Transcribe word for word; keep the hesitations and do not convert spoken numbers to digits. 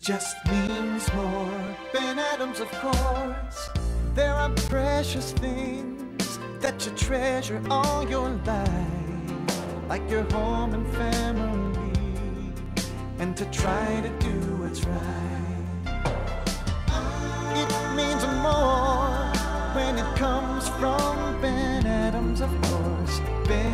just means more. Ben Adams, of course. There are precious things that you treasure all your life, like your home and family, and to try to do what's right. It means more when it comes from Ben Adams, of course. Ben